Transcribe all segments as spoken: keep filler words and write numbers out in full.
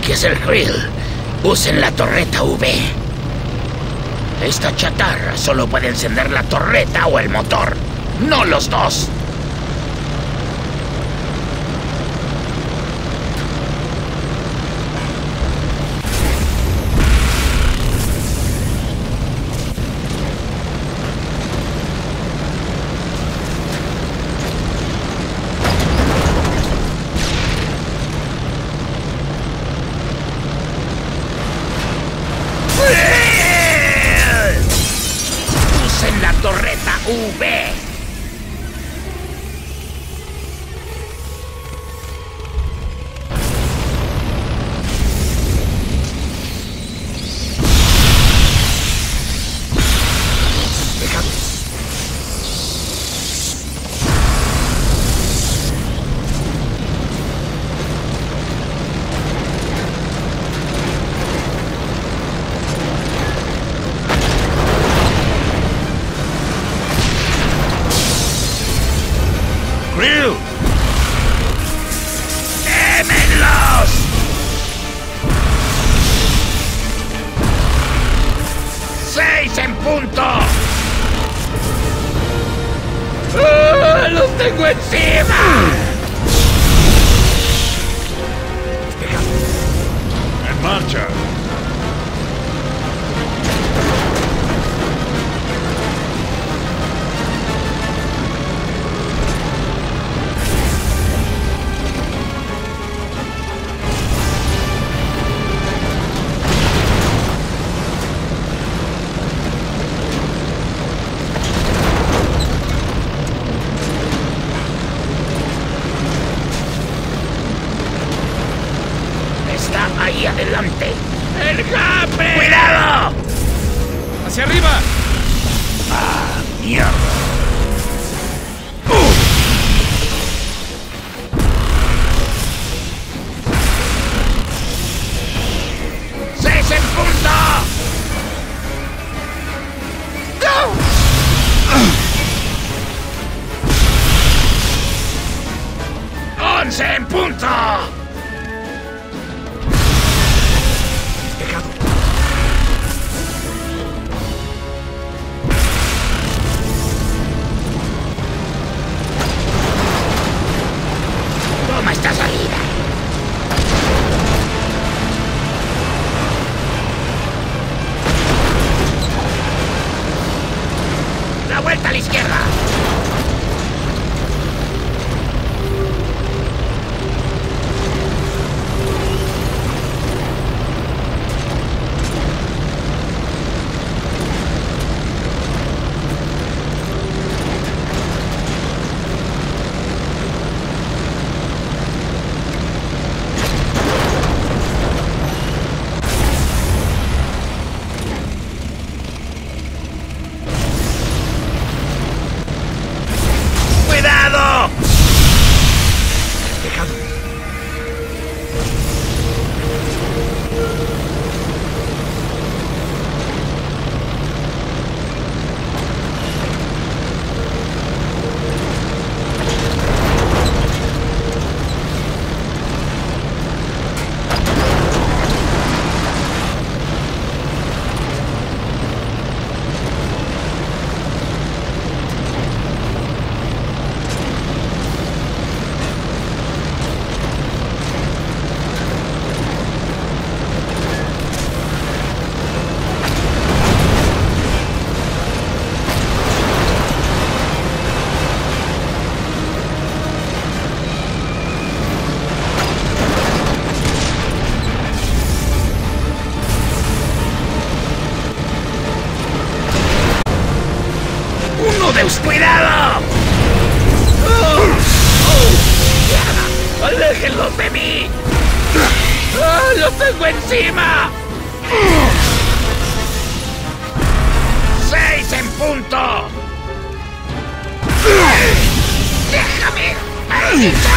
Aquí es el Krill. Usen la torreta V. Esta chatarra solo puede encender la torreta o el motor, no los dos. Usen la torreta V. ¡Krill! ¡Quémenlos! ¡Seis en punto! ¡Ah, ¡los tengo encima! ¡En marcha! Está ahí adelante. ¡El Jape! ¡Cuidado! ¡Hacia arriba! ¡Ah, mierda! ¡Seis en punto! ¡Once en punto! Toma esta salida. La vuelta a la izquierda. ¡Cuidado! Dejado. ¡Uno de ustedes! ¡Cuidado! ¡Oh! ¡Oh! ¡Mierda! ¡Aléjenlos de mí! ¡Ah, ¡los tengo encima! ¡Seis en punto! ¡Déjame! ¡Maldito!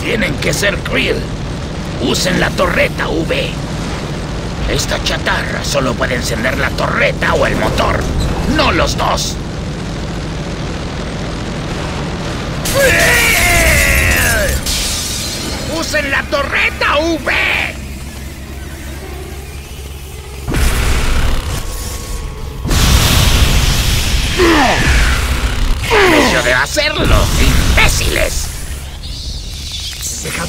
Tienen que ser Krill. Usen la torreta V. Esta chatarra solo puede encender la torreta o el motor, no los dos. ¡Usen la torreta V! ¡Dejo de hacerlo, imbéciles! Dejad.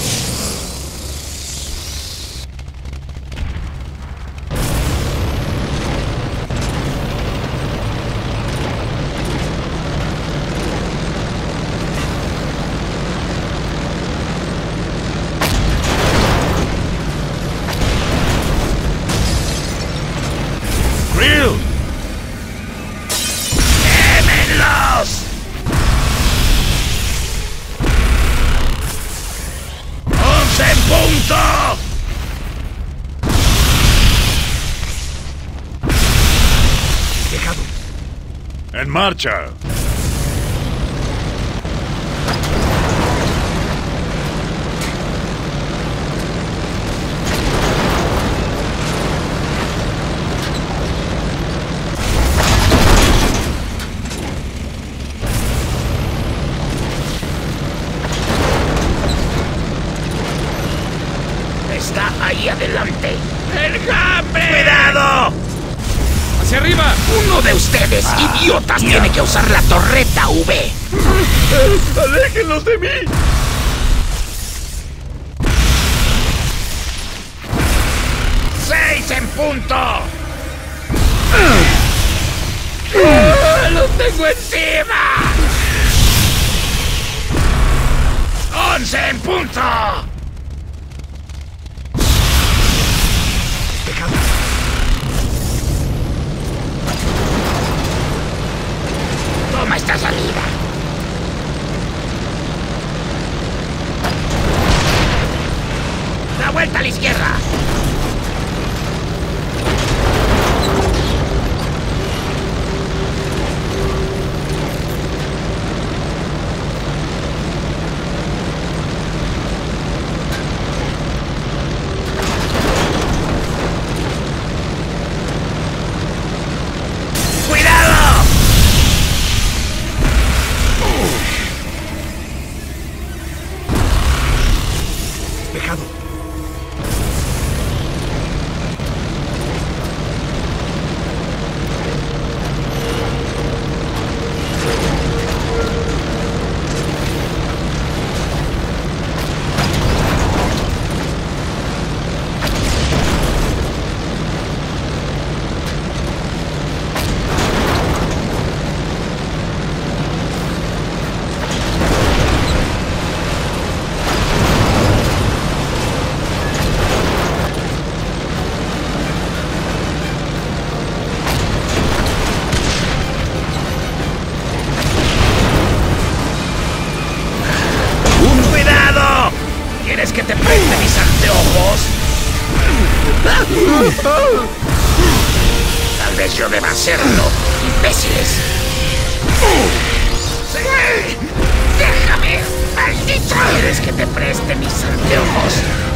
¡Quémenlos! ¡Once en punto! Dejado. ¡En marcha! Está ahí adelante. ¡El Hambre! ¡Cuidado! ¡Hacia arriba! Uno de ustedes, idiotas, tiene que usar la torreta V. ¡Aléjenlos de mí! ¡Seis en punto! ¡Ah, ¡los tengo encima! ¡Once en punto! Dejad. Toma esta salida. La vuelta a la izquierda. ¡Cuidado! Dejado. ¿Quieres que te preste mis anteojos? Tal vez yo deba hacerlo, imbéciles. ¡Sí! ¡Déjame, maldito! ¿Quieres que te preste mis anteojos?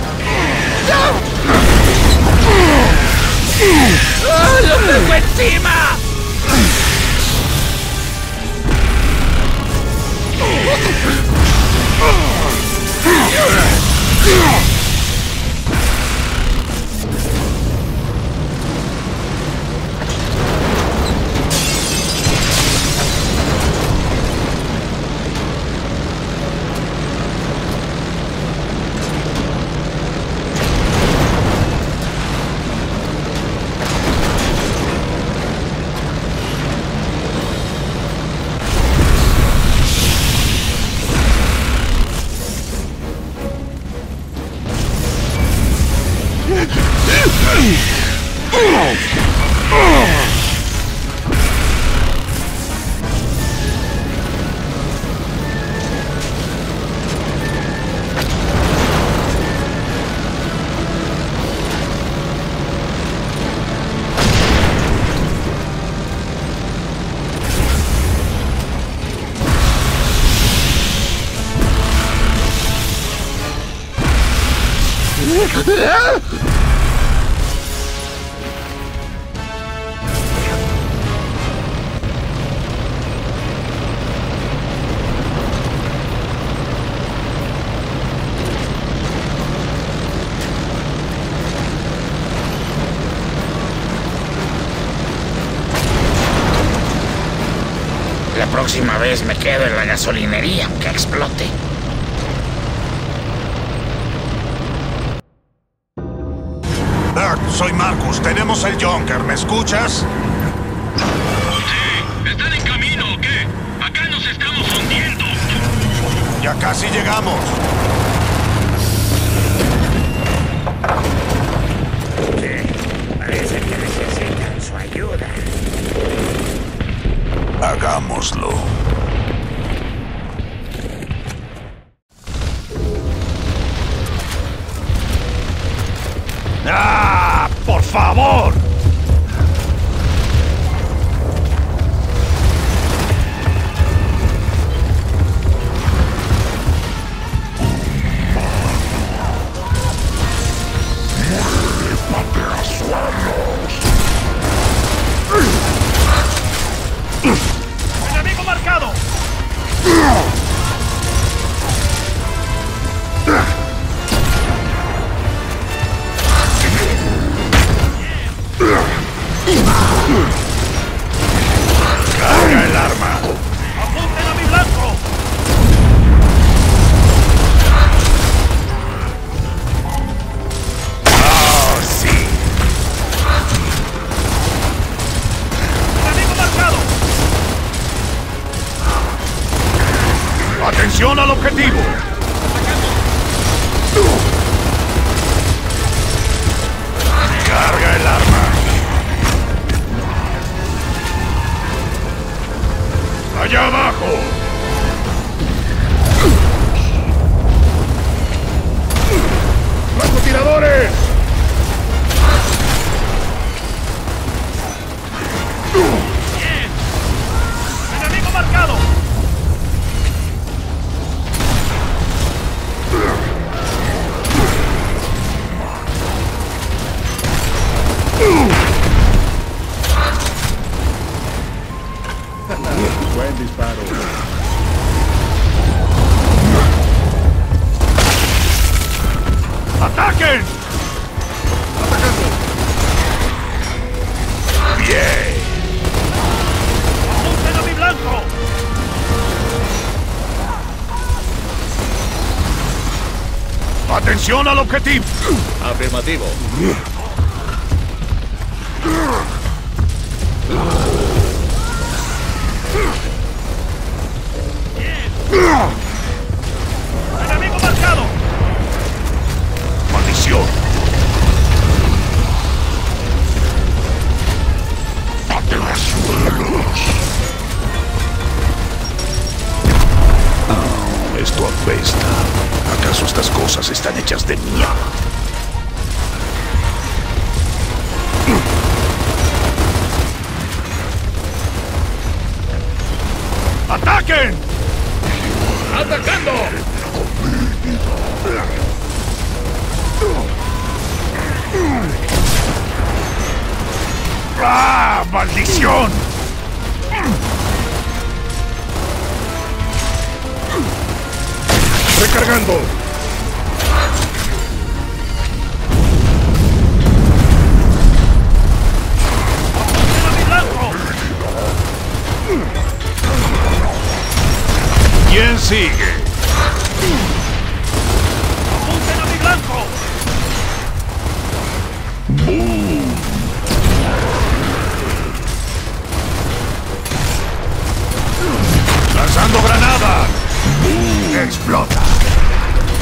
¡Oh, ¡lo tengo encima! La próxima vez me quedo en la gasolinería aunque explote. Bert, soy Marcus. Tenemos el Junker. ¿Me escuchas? Sí. ¿Están en camino o qué? Acá nos estamos hundiendo. Ya casi llegamos. Sí, parece que necesitan su ayuda. Hagámoslo. ¡Ah! ¡Por favor! ¡Enemigo marcado! ¡Carga el arma! ¡Apunten a mi blanco! ¡Oh, sí! ¡Enemigo marcado! ¡Atención al objetivo! ¡Carga el arma! ¡Allá abajo! ¡Francotiradores! ¡Enemigo marcado! Buen disparo. ¡Ataquen! ¡Atacando! ¡Bien! ¡Apunten a mi blanco! ¡Atención al objetivo! Afirmativo. ¡Enemigo marcado! ¡Maldición! Oh, esto apesta. ¿Acaso estas cosas están hechas de mierda? ¡Ataquen! ¡Atacando! ¡Ah, maldición! ¡Recargando! ¡Apunten a mi blanco! ¿Quién sigue? ¡Apunten a mi blanco! ¡Lanzando granada! ¡Explota!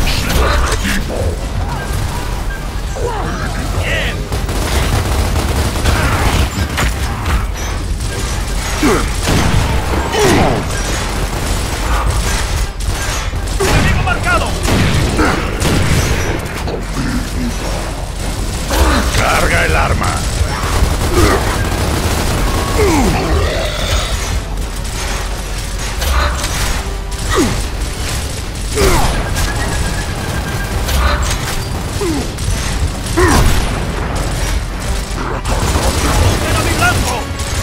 ¡Apunten a mi blanco!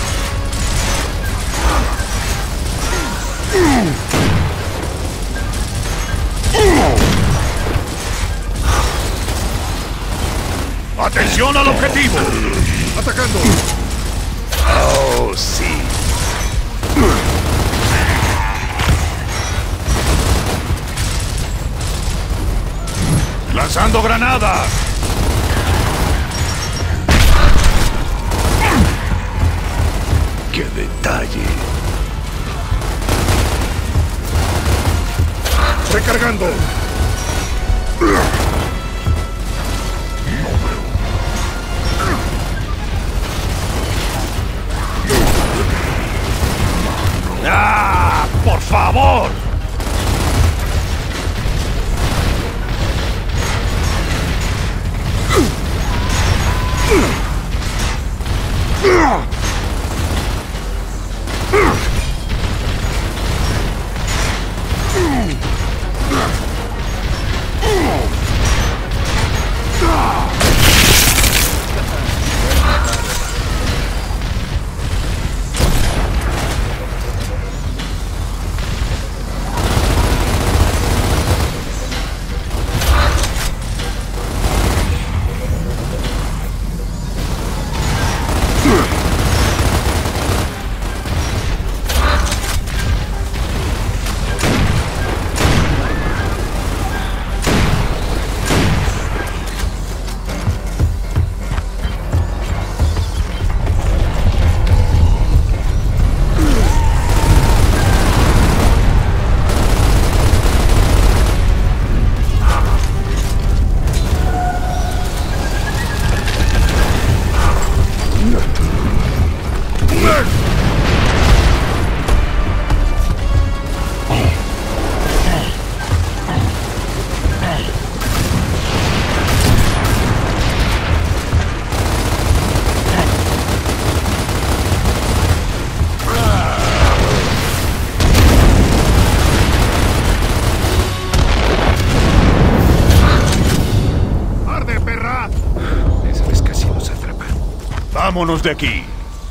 ¡Atención al objetivo! ¡Atacando! ¡Oh, sí! ¡Lanzando granadas! ¡Qué detalle! ¡Recargando! ¡Ah! ¡Por favor! ¡Vámonos de aquí!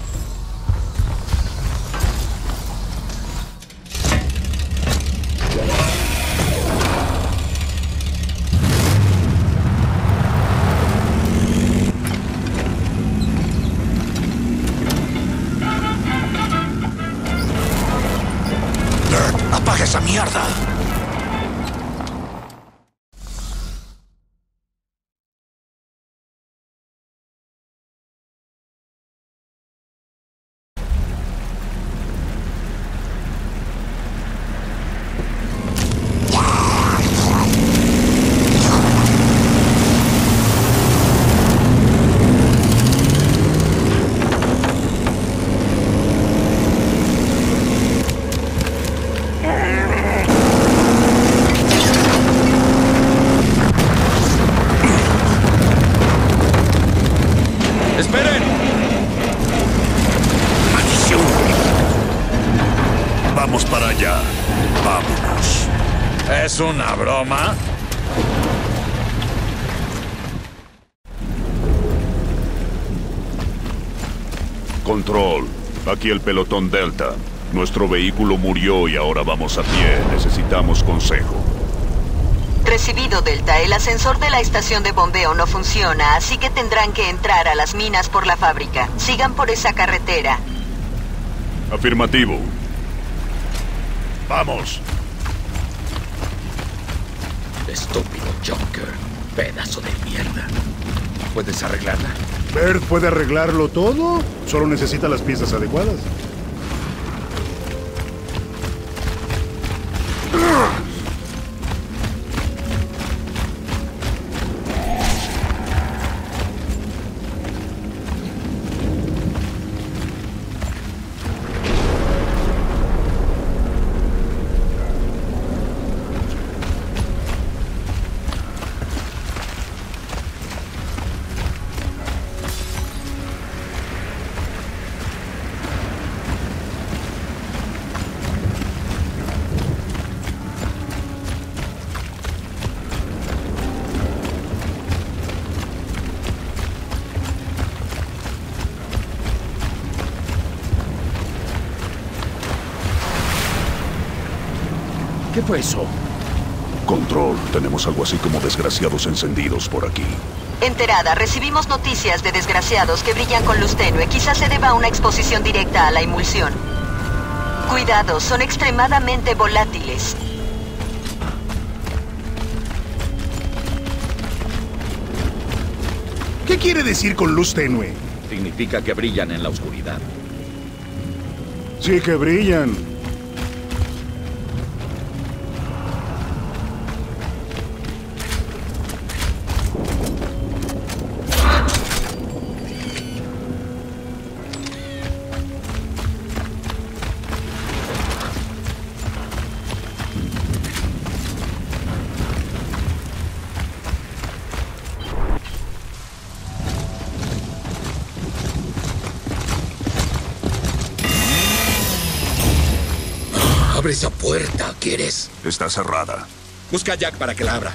Bert, apaga esa mierda. ¡Esperen! ¡Maldición! Vamos para allá. Vámonos. ¿Es una broma? Control, aquí el pelotón Delta. Nuestro vehículo murió y ahora vamos a pie. Necesitamos consejo. Recibido, Delta. El ascensor de la estación de bombeo no funciona, así que tendrán que entrar a las minas por la fábrica. Sigan por esa carretera. Afirmativo. ¡Vamos! Estúpido Junker. Pedazo de mierda. ¿Puedes arreglarla? Bert puede arreglarlo todo, solo necesita las piezas adecuadas. ¿Qué fue eso? Control, tenemos algo así como desgraciados encendidos por aquí. Enterada, recibimos noticias de desgraciados que brillan con luz tenue. Quizás se deba a una exposición directa a la emulsión. Cuidado, son extremadamente volátiles. ¿Qué quiere decir con luz tenue? Significa que brillan en la oscuridad. Sí que brillan. Abre esa puerta, ¿quieres? Está cerrada. Busca a Jack para que la abra.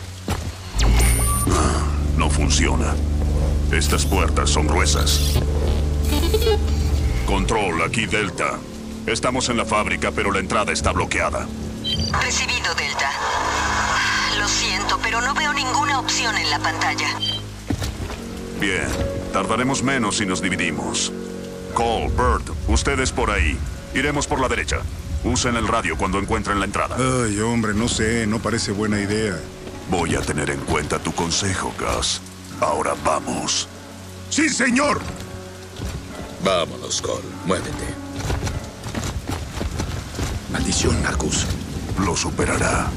No funciona. Estas puertas son gruesas. Control, aquí Delta. Estamos en la fábrica, pero la entrada está bloqueada. Recibido, Delta. Lo siento, pero no veo ninguna opción en la pantalla. Bien, tardaremos menos si nos dividimos. Cole, Bird, ustedes por ahí. Iremos por la derecha. Usen el radio cuando encuentren la entrada. Ay, hombre, no sé, no parece buena idea. Voy a tener en cuenta tu consejo, Gus. Ahora vamos. ¡Sí, señor! Vámonos, Cole. Muévete. Maldición, Marcus. Lo superará.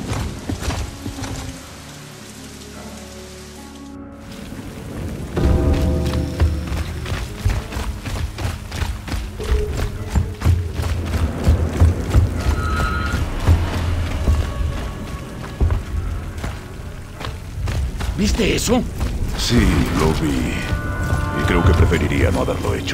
¿Viste eso? Sí, lo vi. Y creo que preferiría no haberlo hecho.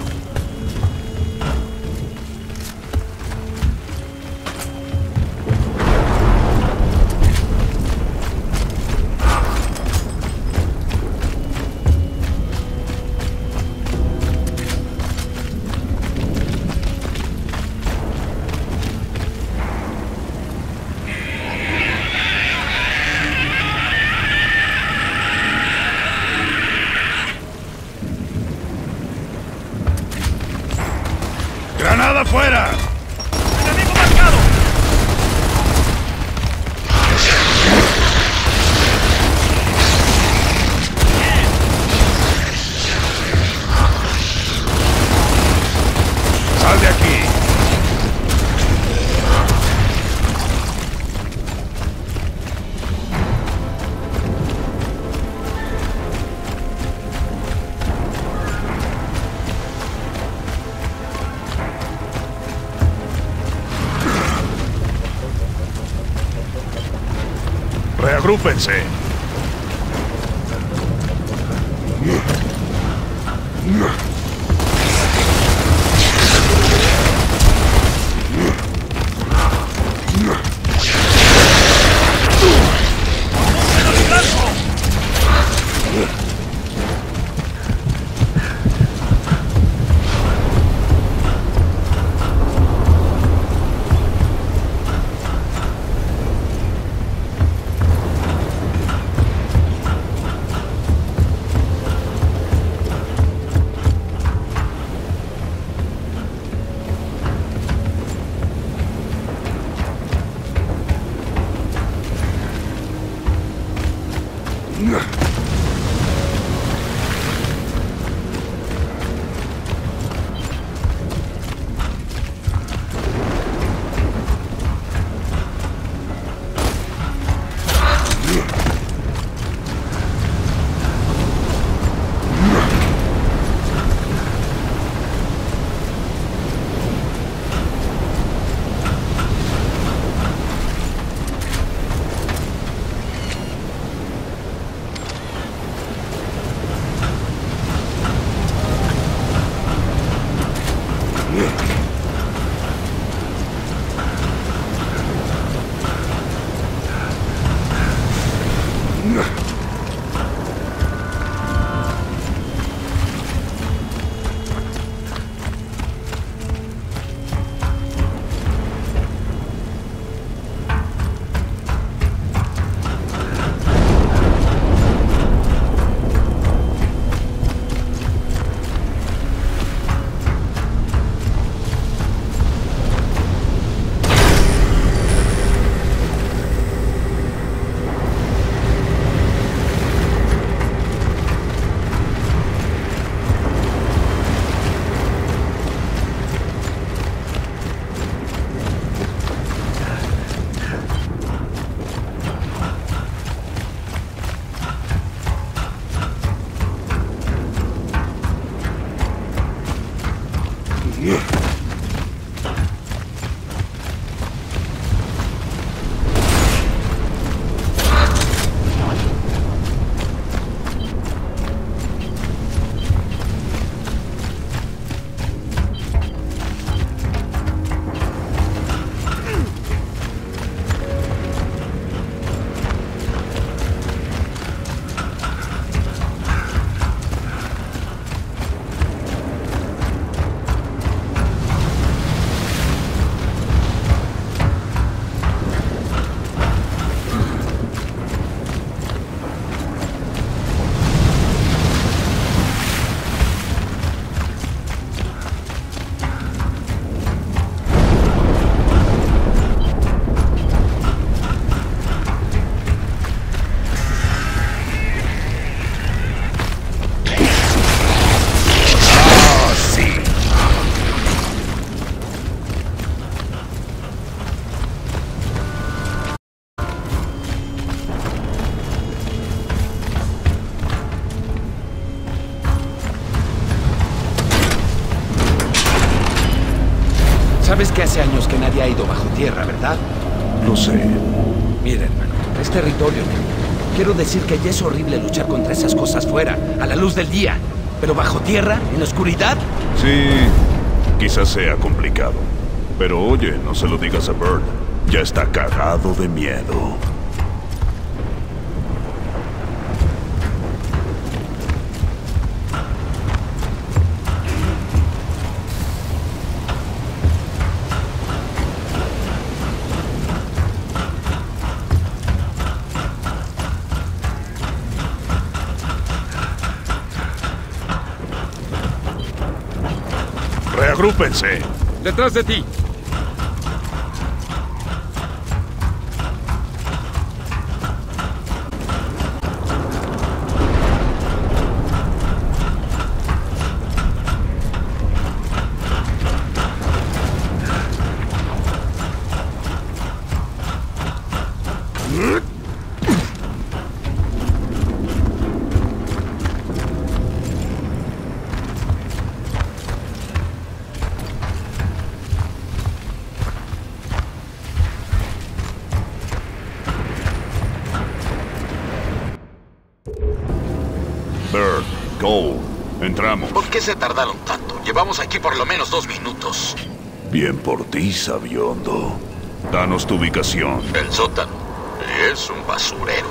¡Granada afuera! ¡Enemigo marcado! ¡Sal de aquí! Reagrúpense. Sabes que hace años que nadie ha ido bajo tierra, ¿verdad? Lo sé. Mira, hermano, es territorio. Quiero decir que ya es horrible luchar contra esas cosas fuera, a la luz del día. Pero bajo tierra, en la oscuridad... Sí, quizás sea complicado. Pero oye, no se lo digas a Bird. Ya está cagado de miedo. Reagrúpense. ¡Detrás de ti! Bird, Cole, entramos. ¿Por qué se tardaron tanto? Llevamos aquí por lo menos dos minutos. Bien por ti, sabiondo. Danos tu ubicación. El sótano es un basurero.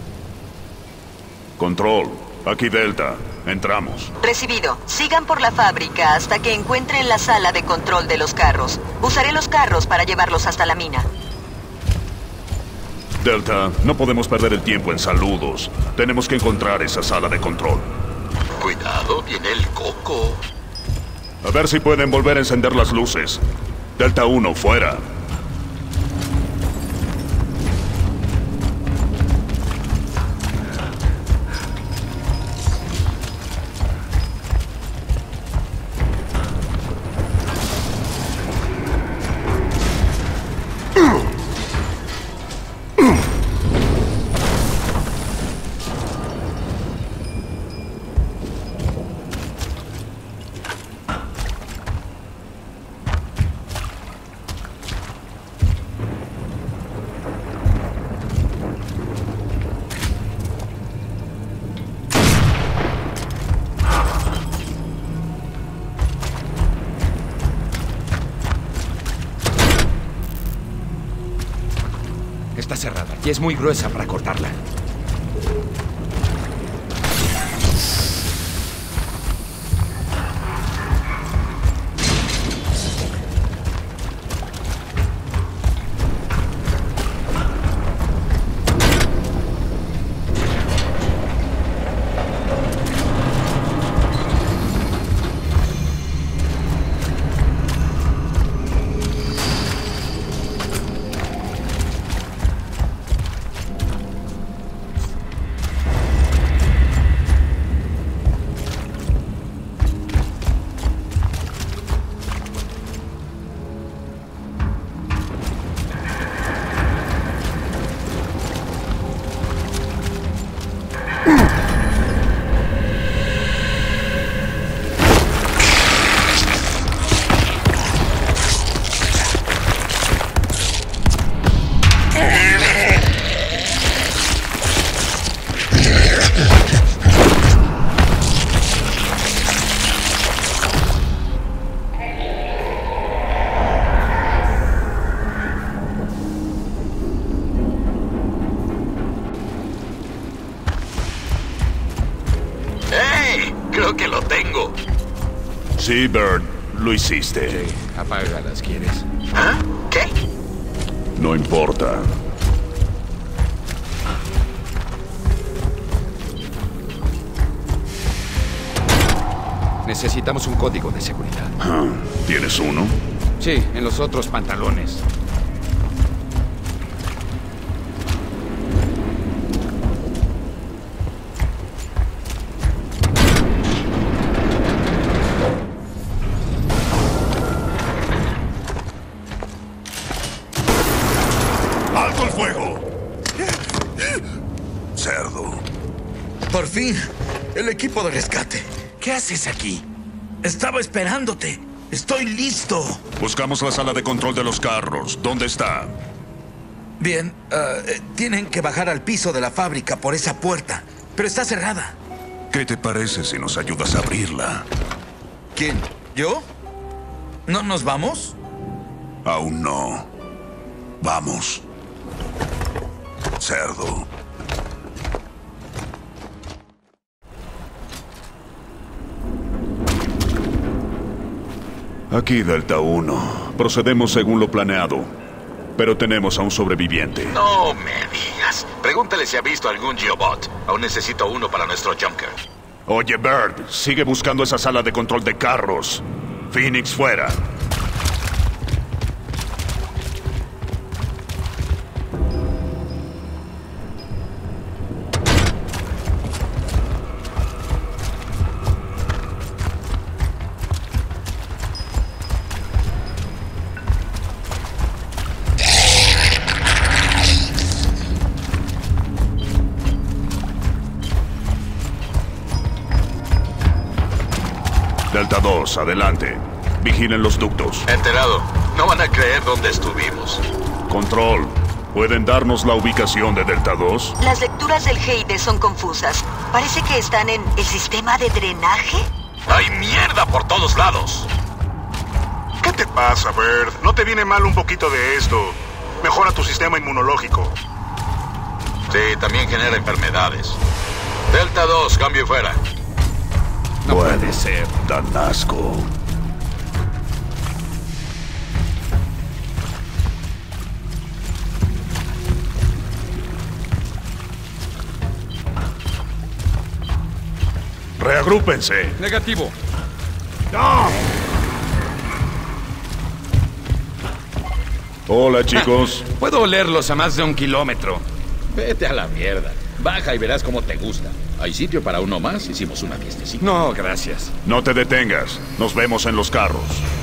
Control, aquí Delta. Entramos. Recibido. Sigan por la fábrica hasta que encuentren la sala de control de los carros. Usaré los carros para llevarlos hasta la mina. Delta, no podemos perder el tiempo en saludos. Tenemos que encontrar esa sala de control. Cuidado, viene el coco. A ver si pueden volver a encender las luces. Delta uno, fuera. Está cerrada y es muy gruesa para cortarla. Creo que lo tengo. Sí, Bird, lo hiciste. Sí, apágalas, ¿quieres? ¿Ah? ¿Qué? No importa. Necesitamos un código de seguridad. Ah, ¿tienes uno? Sí, en los otros pantalones. ¡Alto el fuego! Cerdo. Por fin, el equipo de rescate. ¿Qué haces aquí? Estaba esperándote. Estoy listo. Buscamos la sala de control de los carros. ¿Dónde está? Bien, uh, tienen que bajar al piso de la fábrica por esa puerta, pero está cerrada. ¿Qué te parece si nos ayudas a abrirla? ¿Quién? ¿Yo? ¿No nos vamos? Aún no. Vamos. Cerdo. Aquí, Delta uno. Procedemos según lo planeado. Pero tenemos a un sobreviviente. No me digas. Pregúntale si ha visto algún Geobot. Aún necesito uno para nuestro Junker. Oye, Bird, sigue buscando esa sala de control de carros. Phoenix fuera. Delta dos, adelante. Vigilen los ductos. Enterado. No van a creer dónde estuvimos. Control, ¿pueden darnos la ubicación de Delta dos? Las lecturas del G I D son confusas. Parece que están en el sistema de drenaje. ¡Hay mierda por todos lados! ¿Qué te pasa, Bird? ¿No te viene mal un poquito de esto? Mejora tu sistema inmunológico. Sí, también genera enfermedades. Delta dos, cambio fuera. No Bueno, puede ser. Dan asco. Reagrúpense. Negativo. ¡No! Hola, chicos. Puedo olerlos a más de un kilómetro. Vete a la mierda. Baja y verás cómo te gusta. Hay sitio para uno más. Hicimos una fiestecita. No, gracias. No te detengas. Nos vemos en los carros.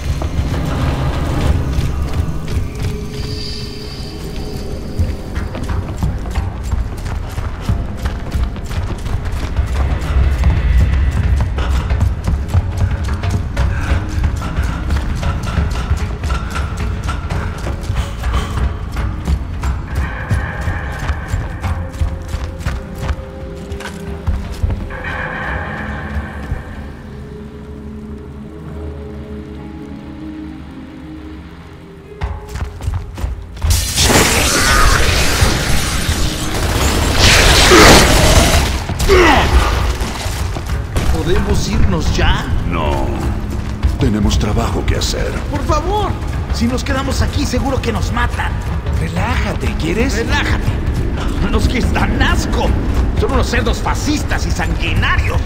¿Podemos irnos ya? No. Tenemos trabajo que hacer. Por favor. Si nos quedamos aquí, seguro que nos matan. Relájate, ¿quieres? Relájate. Los que están asco. Son unos cerdos fascistas y sanguinarios.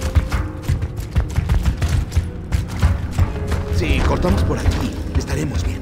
Si cortamos por aquí, estaremos bien.